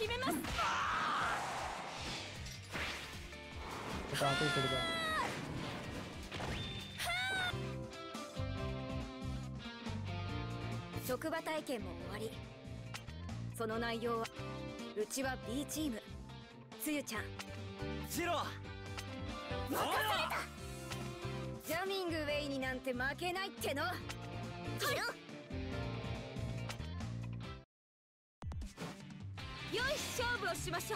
決めます。 ちょっと後にするか。 職場体験も終わり。その内容は、うちは B チーム。つゆちゃんジロー任された。ジャミングウェイになんて負けないっての。ジロよい勝負をしましょう。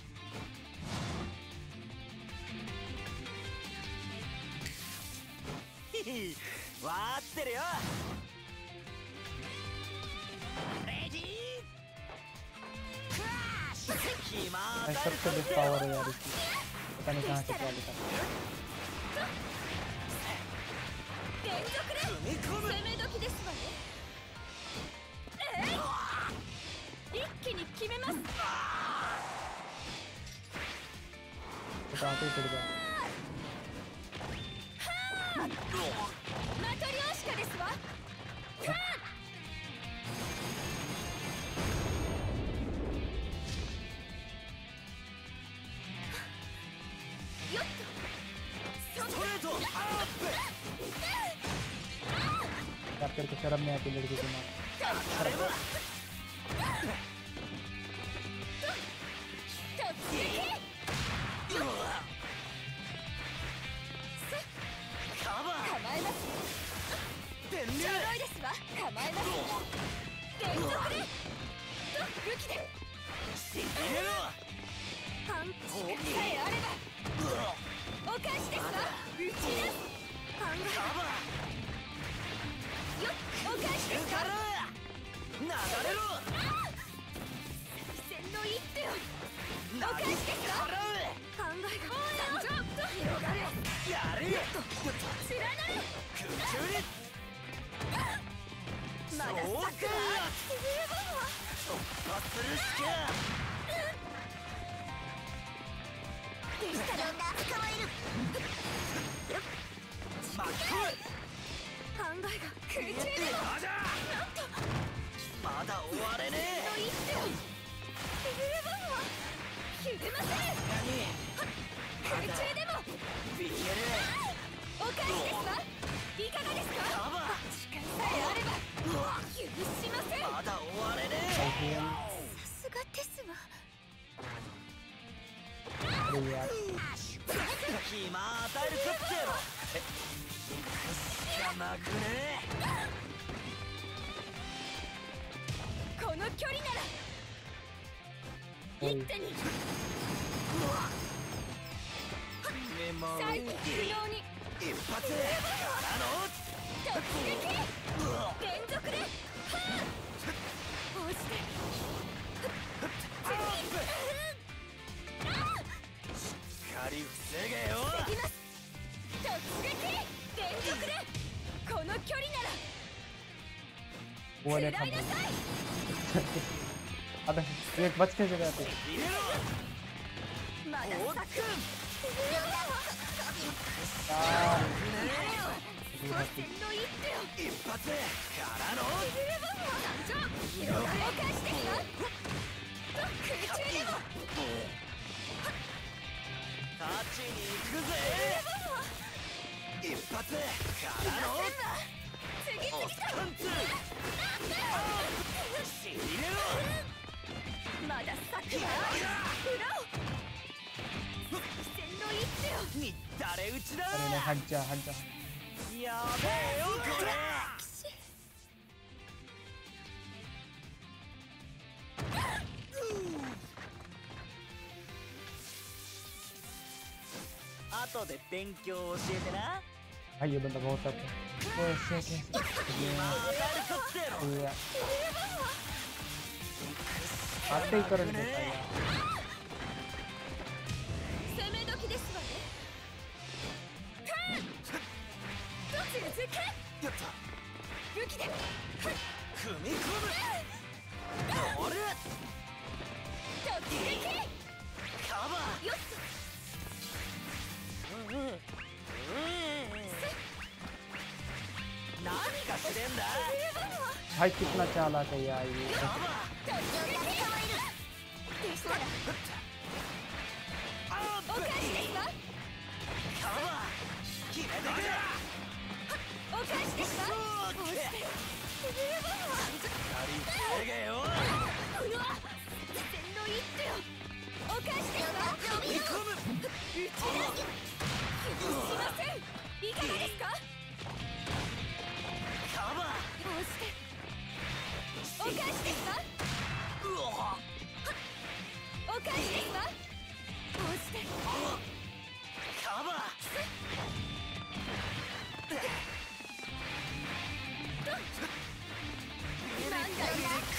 わーってるよ。レディークラッシュ。決まった सबसे best power है यार इसकी, पता नहीं कहाँ से क्या लिखा। 連続で攻め時ですわね。一気に決めます。 ちょっと後にするか。 マトリョーシカですわ。よっとストレートアップ。 बात करके शर्म नहीं आती लड़की को मार। カバー構えます。 電流ちょろいですわ。構えます。連続で武器でしびれろ。 パンチさえあればお返しですわ。打ち出す考えカバよっお返しですか。 ー流れろ。 戦の一手をお返しですか。 払考えが参上と広がる。 う。やれ。 連なる空中にまだそうか策は十分は突破するしか。 でしたら捕まえる。 巻き込考えが空中でもむ。まだ終われねの一手を十分はひるません。空中でもえ。ビエルお返しですわ。いかがですか。 カバー時間さえあれば許しません。 まだ終われねさすがですわ。 अरे यार 暇与えるかってよ。しかなくね。 この距離なら一手にメモ再起不能に一発からの突撃連続で押してしっかり防げよ。 できます。突撃連続でこの距離なら वो वाले 食らいなさい。 अबे ये बच के जगह पे 入れろ。 まだおっくん策 यार 突然の一手を一発からの十分は参上広がる。お返しですわ。空中でも勝ちに行くぜ。一発からの次々とおっかんつ。しびれろ。 まだ策はある。裏を突然の一手をに誰打ちだ。 अरे नहीं हट जा हट जा। やべえよこれ。後で勉強教えてな。 भाई ये बंदा बहुत टफ है। वो ऐसे कैसे 当たるかってよ。 ये आते ही करंट देता है यार। 攻め時ですわね。続けやった。 武器で踏み込む。俺突撃カバよっー。何がしてんだ。 भाई कितना चालाक है यार ये। カバー。 突撃連でしたらお返しですわ。 カバー決めてくれ。 お返しですわ。こうして逃げよ。 うわ全の一手よ。お返しですわ。 飛び込む。 打ち出すしません。いかがですか。 カバーこうしてお返しですわ。 うわお返しですわ。こうしてカバーなんだよ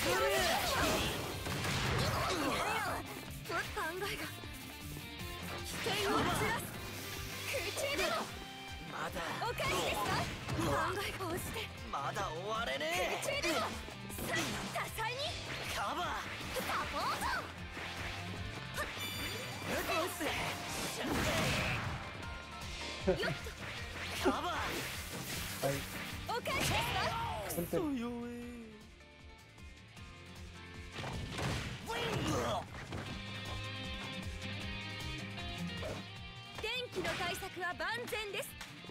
考えが危険をずらす空中でもまだお返しですわ。考えこうしてまだ終われね空中でも多彩にえ。カバーサポートこうしてよっカバーはい。 とお返しですわ。 本当に。 弱え。 電気の対策は万全です。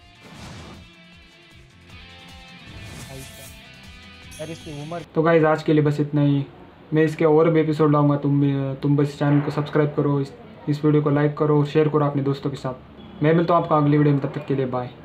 यार इसकी उम्र। तो गाइस आज के लिए बस इतना ही। मैं इसके और भी एपिसोड लाऊंगा। तुम बस चैनल को सब्सक्राइब करो, इस वीडियो को लाइक करो और शेयर करो अपने दोस्तों के साथ। मैं मिलता हूँ आपको अगली वीडियो में, तब तक के लिए बाय।